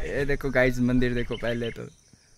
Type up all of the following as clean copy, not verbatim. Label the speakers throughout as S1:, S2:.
S1: ये देखो गाइस मंदिर देखो पहले तो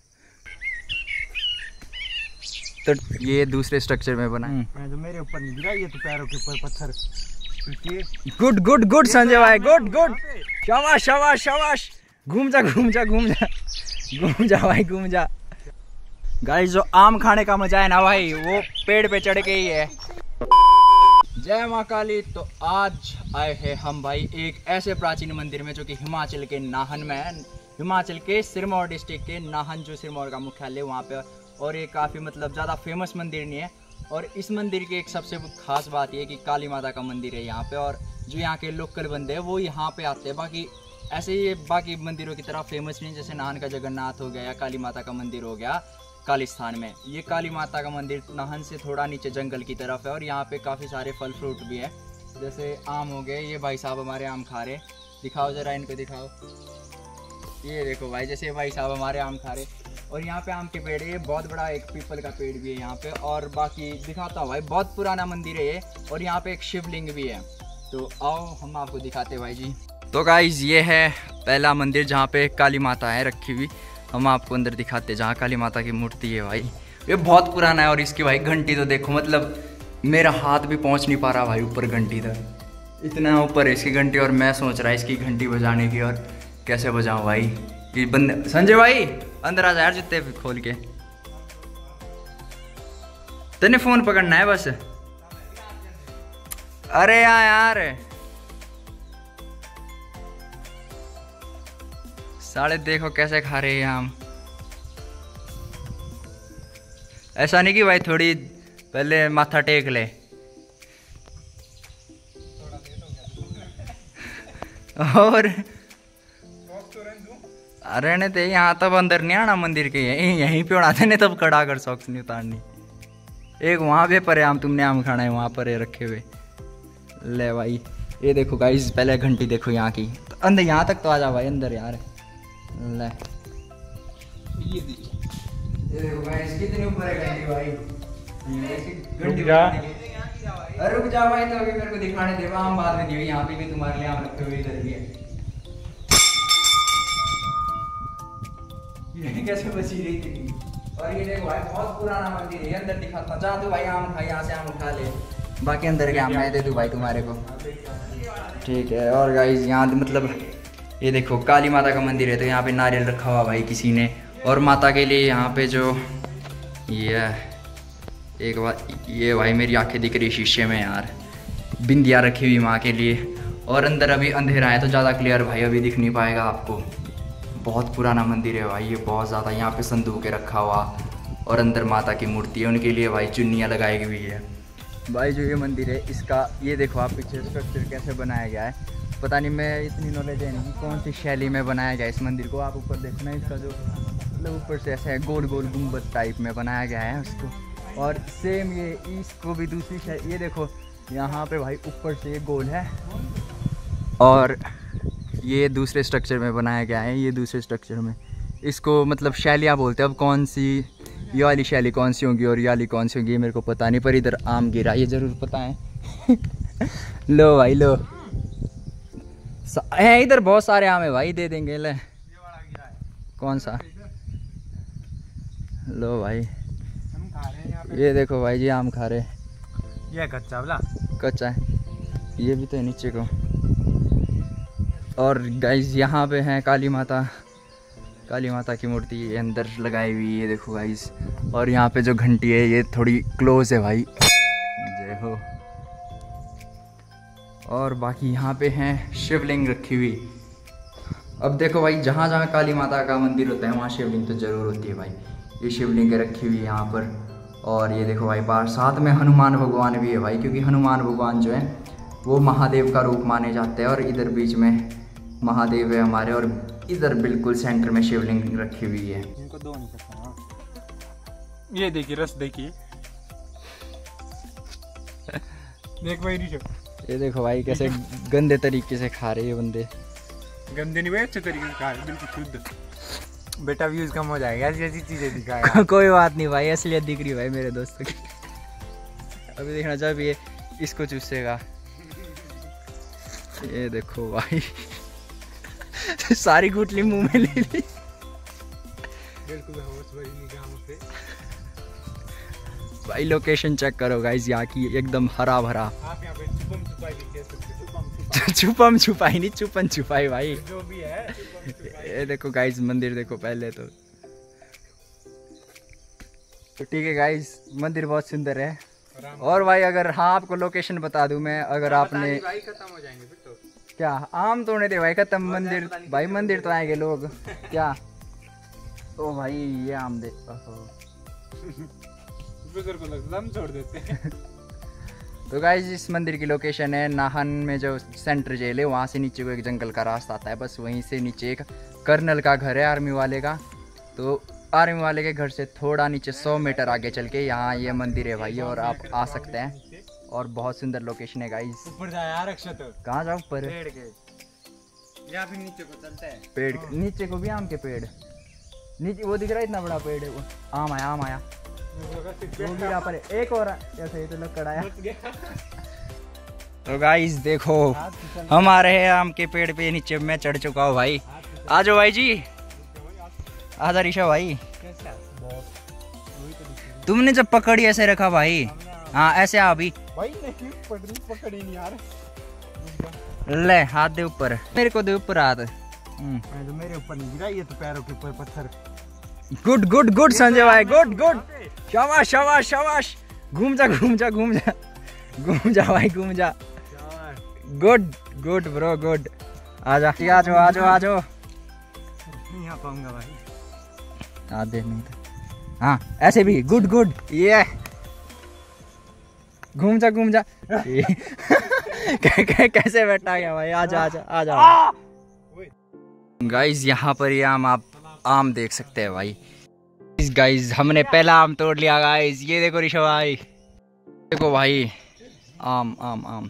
S1: ये दूसरे स्ट्रक्चर में बना है।
S2: जो मेरे ऊपर नहीं गिरा, ये तो पैरों के ऊपर पत्थर।
S1: गुड गुड गुड संजय भाई, गुड गुड, शाबाश शाबाश शाबाश। घूम जा घूम जा घूम जा घूम जा भाई घूम जा। गाइस जो आम खाने का मजा है ना भाई, वो पेड़ पे चढ़ के ही है। जय माँ काली। तो आज आए हैं हम भाई एक ऐसे प्राचीन मंदिर में जो कि हिमाचल के नाहन में है। हिमाचल के सिरमौर डिस्ट्रिक्ट के नाहन जो सिरमौर का मुख्यालय वहाँ पे। और ये काफ़ी मतलब ज़्यादा फेमस मंदिर नहीं है। और इस मंदिर की एक सबसे खास बात ये कि काली माता का मंदिर है यहाँ पे। और जो यहाँ के लोकल बंदे हैं वो यहाँ पे आते हैं। बाकी ऐसे ही बाकी मंदिरों की तरह फेमस नहीं, जैसे नाहन का जगन्नाथ हो गया या काली माता का मंदिर हो गया कालिस्थान में। ये काली माता का मंदिर नाहन से थोड़ा नीचे जंगल की तरफ है। और यहाँ पे काफ़ी सारे फल फ्रूट भी है, जैसे आम हो गए। ये भाई साहब हमारे आम खा रहे, दिखाओ ज़रा इनको दिखाओ। ये देखो भाई, जैसे भाई साहब हमारे आम खा रहे। और यहाँ पे आम के पेड़ है, ये बहुत बड़ा एक पीपल का पेड़ भी है यहाँ पे। और बाकी दिखाता हूँ भाई, बहुत पुराना मंदिर है ये। और यहाँ पे एक शिवलिंग भी है, तो आओ हम आपको दिखाते हैं भाई जी। तो गाइज ये है पहला मंदिर जहाँ पे काली माता है रखी हुई। हम आपको अंदर दिखाते हैं जहाँ काली माता की मूर्ति है भाई। ये बहुत पुराना है। और इसकी भाई घंटी तो देखो, मतलब मेरा हाथ भी पहुँच नहीं पा रहा भाई ऊपर घंटी तक, इतना ऊपर है इसकी घंटी। और मैं सोच रहा है इसकी घंटी बजाने की, और कैसे बजाऊँ भाई। ये बंद संजय भाई अंदर आ जा यार, जूते खोल के। तेने फोन पकड़ना है बस। अरे यार साले देखो कैसे खा रहे हैं आम। ऐसा नहीं कि भाई थोड़ी पहले माथा टेक ले। और रहने थे यहाँ तब अंदर नहीं आना मंदिर के, यहीं पे उड़ाते नहीं तब कड़ा कर सॉक्स नहीं उतारनी। एक वहाँ पे परे आम, तुमने आम खाना है वहाँ पर रखे हुए। ले भाई ये देखो गाइस, पहले घंटी देखो यहाँ की। तो अंदर यहाँ तक तो आ जा भाई अंदर यार। ले ये देखो गाइस कितने ऊपर है घंटी भाई। घंटी अरे रुक जा भाई, तो अभी मेरे को दिखाने दे। आम बाद में दियो, यहाँ पे भी तुम्हारे लिए आम रखे हुए इधर भी है। ये कैसे बची रही थी। और ये देखो भाई बहुत पुराना मंदिर है। अंदर दिखाता हूँ, जा तू भाई आम खा, यहाँ से आम उठा ले। बाकी अंदर के आम मैं दे दूँ भाई तुम्हारे को, ठीक है। और गाइस यहाँ मतलब ये देखो काली माता का मंदिर है, तो यहाँ पे नारियल रखा हुआ भाई किसी ने। और माता के लिए यहाँ पे जो ये एक बार, ये भाई मेरी आंखें दिख रही शीशे में यार, बिंदिया रखी हुई माँ के लिए। और अंदर अभी अंधेरा है तो ज़्यादा क्लियर भाई अभी दिख नहीं पाएगा आपको। बहुत पुराना मंदिर है भाई ये, बहुत ज़्यादा। यहाँ पे संदूक रखा हुआ। और अंदर माता की मूर्ति है, उनके लिए भाई चुन्नियाँ लगाई हुई है भाई। जो ये मंदिर है इसका ये देखो आप पीछे स्ट्रक्चर कैसे बनाया गया है, पता नहीं, मैं इतनी नॉलेज है नहीं कौन सी शैली में बनाया गया इस मंदिर को। आप ऊपर देखना, इसका जो मतलब ऊपर से ऐसा है गोल गोल गुम्बद टाइप में बनाया गया है उसको। और सेम ये इसको भी दूसरी शैली, ये देखो यहाँ पे भाई ऊपर से ये गोल है। और ये दूसरे स्ट्रक्चर में बनाया गया है, ये दूसरे स्ट्रक्चर में। इसको मतलब शैलियाँ बोलते हैं। अब कौन सी ये वाली शैली कौन सी होगी और ये वाली कौन सी होगी मेरे को पता नहीं, पर इधर आम गिरा ये ज़रूर पता है। लो भाई लो, है इधर बहुत सारे आम है भाई, दे देंगे। ले कौन सा, लो भाई ये देखो भाई जी आम खा रहे।
S2: ये कच्चा वाला,
S1: कच्चा है ये भी तो है नीचे को। और गाइस यहाँ पे है काली माता की मूर्ति अंदर लगाई हुई है, ये देखो गाइस। और यहाँ पे जो घंटी है ये थोड़ी क्लोज है भाई, जय हो। और बाकी यहाँ पे हैं शिवलिंग रखी हुई। अब देखो भाई जहाँ जहाँ काली माता का मंदिर होता है वहाँ शिवलिंग तो ज़रूर होती है भाई। ये शिवलिंग रखी हुई है यहाँ पर। और ये देखो भाई बाहर साथ में हनुमान भगवान भी है भाई, क्योंकि हनुमान भगवान जो है वो महादेव का रूप माने जाते हैं। और इधर बीच में महादेव है हमारे, और इधर बिल्कुल सेंटर में शिवलिंग रखी हुई है।
S2: इनको दो नहीं सकता। ये देखिए रस देखिए, देख भाई ऋषभ,
S1: ये देखो भाई कैसे गंदे तरीके से खा रहे हैं बंदे।
S2: गंदे नहीं भाई, अच्छे तरीके से खा रहे, बिल्कुल शुद्ध। बेटा व्यूज कम हो जाएगा ऐसी ऐसी चीजें दिखाएगा।
S1: कोई बात नहीं भाई, असलियत दिख रही भाई मेरे दोस्तों की। अभी देखना जब ये इसको चूसेगा, ये देखो भाई। सारी गुटली मुंह में ले ली। भाई लोकेशन चेक करो गाइस, यहाँ की एकदम हरा भरा।
S2: आप यहाँ पे
S1: छुपम छुपाई नहीं, छुपन छुपाई भाई
S2: जो भी है।
S1: ये देखो गाइस, मंदिर देखो पहले तो ठीक है गाइस, मंदिर बहुत सुंदर है। और भाई अगर हाँ आपको लोकेशन बता दूं मैं, अगर आपने
S2: भाई खत्म हो जाएंगे फिर तो
S1: क्या आम तोड़ने दे भाई, खत्म मंदिर भाई, मंदिर तो आएंगे लोग क्या। ओ भाई ये आम दे,
S2: बुजुर्ग को लगता हम छोड़ देते हैं।
S1: तो गाइस इस मंदिर की लोकेशन है नाहन में, जो सेंटर जेल है वहाँ से नीचे को एक जंगल का रास्ता आता है, बस वहीं से नीचे एक कर्नल का घर है आर्मी वाले का। तो आर्मी वाले के घर से थोड़ा नीचे 100 मीटर आगे चल के यहाँ ये मंदिर है भाई, और आप आ सकते हैं। और बहुत सुंदर लोकेशन है गाइस।
S2: ऊपर जाए यार अक्षत,
S1: कहाँ जाओ ऊपर?
S2: पेड़ के या फिर नीचे को चलते हैं।
S1: पेड़ नीचे को भी आम के पेड़, नीचे वो दिख रहा है इतना बड़ा पेड़ है वो। आम आया, आम आया, वो गिरा पर एक और ऐसे तो लग आया। तो गाइस देखो हम आ रहे हैं आम के पेड़ पे, नीचे मैं चढ़ चुका हूँ भाई। आ जाओ भाई जी, आजा ऋषभ भाई। तुमने जब पकड़ी ऐसे रखा भाई, हाँ ऐसे आ अभी
S2: भाई नहीं पकड़ी नहीं यार।
S1: ले हाथ दे ऊपर, मेरे को दे ऊपर हाथ।
S2: तो मेरे ऊपर नहीं गिरा, ये तो पैरों के ऊपर पत्थर।
S1: गुड गुड गुड संजय भाई, गुड गुड, शाबाश शाबाश शाबाश। घूम जा घूम जा घूम जा घूम जा भाई, घूम जा। Good good bro good. आजा आ जाओ आ जाओ आ जाओ।
S2: नहीं आ पाऊंगा भाई,
S1: आधे नहीं था। हाँ ऐसे भी गुड गुड, ये घूम जा घूम जा। कैसे बैठा गया भाई, आजा आजा आजा। गाइस यहाँ पर ये आप आम देख सकते हैं भाई। गाइस हमने पहला आम तोड़ लिया गाइस, ये देखो ऋषभ भाई, देखो भाई आम आम आम।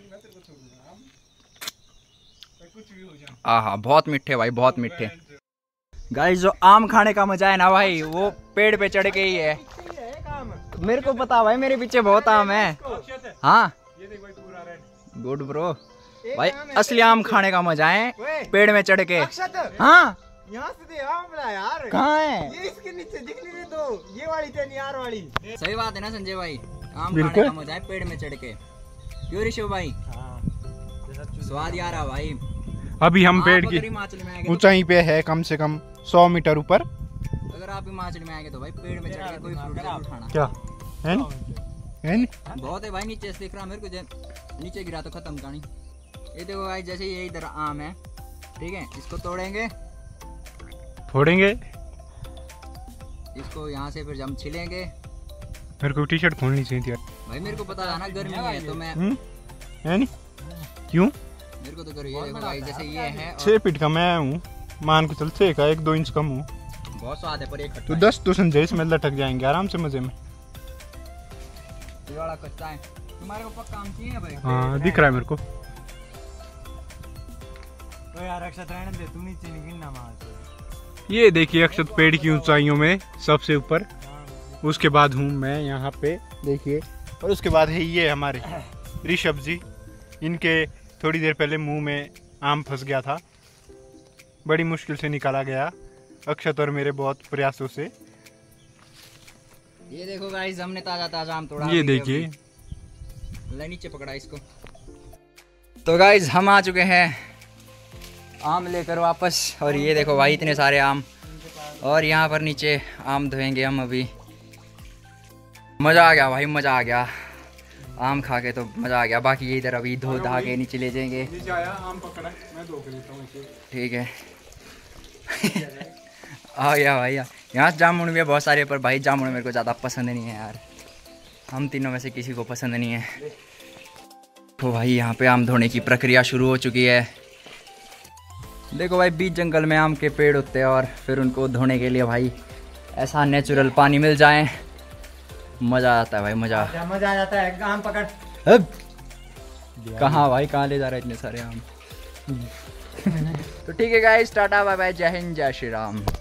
S1: आहा बहुत मीठे भाई, बहुत मीठे। गाइस जो आम खाने का मजा है ना भाई, वो पेड़ पे चढ़ के ही है। मेरे को पता भाई, मेरे पीछे बहुत आम है। हाँ गुड ब्रो भाई, असली आम खाने का मजा है पेड़ में चढ़ के। हाँ
S2: यहाँ से आम ला यार,
S1: कहाँ है?
S2: ये इसके नीचे दिखने दे दो, ये वाली यार वाली।
S1: सही बात है ना संजय भाई, आम खाने का मजा है पेड़ में चढ़ के। क्यों ऋषभ भाई? स्वाद यार है भाई।
S2: अभी हम पेड़ की ऊंचाई पे है, कम से कम 100 मीटर ऊपर।
S1: अगर आप हिमाचल में आएंगे तो भाई पेड़ में चढ़ के कोई फ्रूट जरूर खाना।
S2: क्या है?
S1: बहुत है भाई, नीचे से दिख रहा मेरे को, नीचे गिरा तो खत्म कहानी। ये देखो भाई, जैसे ये इधर आम है, ठीक है, इसको तोड़ेंगे
S2: फोड़ेंगे
S1: इसको, यहाँ से फिर हम छिलेंगे।
S2: मेरे को टी-शर्ट खोलनी चाहिए थी
S1: भाई, मेरे को पता था ना गर्मी है तो मैं
S2: है नहीं क्यों,
S1: मेरे को तो करो। ये देखो भाई, जैसे ये है
S2: 6 फीट का मैं हूँ, मान के चल 6 का 1-2 इंच कम हूँ।
S1: बहुत स्वाद है पर एक
S2: तो 10 तो संजय इसमें लटक जाएंगे आराम से, मजे में।
S1: ये वाला कच्चा है, तुम्हारे को पक्का आम चाहिए भाई?
S2: हाँ दिख रहा है मेरे को।
S3: तो यार अक्षत रहने दे, तू नीचे नहीं गिरना मार।
S2: ये देखिए अक्षत पेड़ की ऊंचाइयों में सबसे ऊपर, उसके बाद हूँ मैं यहाँ पे देखिए, और उसके बाद है ये हमारे ऋषभ जी। इनके थोड़ी देर पहले मुंह में आम फंस गया था, बड़ी मुश्किल से निकाला गया अक्षत और मेरे बहुत प्रयासों से।
S1: ये देखो गाइस, हमने ताजा ताजा आम तोड़ा।
S2: ये देखिए,
S1: ले नीचे पकड़ा इसको। तो गाइस हम आ चुके हैं आम लेकर वापस, और ये देखो भाई इतने सारे आम, और यहाँ पर नीचे आम धोएंगे हम अभी। मज़ा आ गया भाई, मज़ा आ गया, आम खा के तो मज़ा आ गया। बाकी ये इधर अभी धो धा के नीचे ले जाएंगे। ठीक है आ गया भाई। यहाँ जामुन भी है बहुत सारे, पर भाई जामुन मेरे को ज़्यादा पसंद नहीं है यार, हम तीनों में से किसी को पसंद नहीं है। तो भाई यहाँ पे आम धोने की प्रक्रिया शुरू हो चुकी है। देखो भाई, बीच जंगल में आम के पेड़ होते हैं, और फिर उनको धोने के लिए भाई ऐसा नेचुरल पानी मिल जाए, मज़ा आता है भाई, मज़ा
S3: आ जाता है। आम पकड़।
S1: कहाँ भाई, कहाँ ले जा रहे इतने सारे आम? तो ठीक है गाइस, टाटा बाय बाय, जय हिंद जय श्री राम।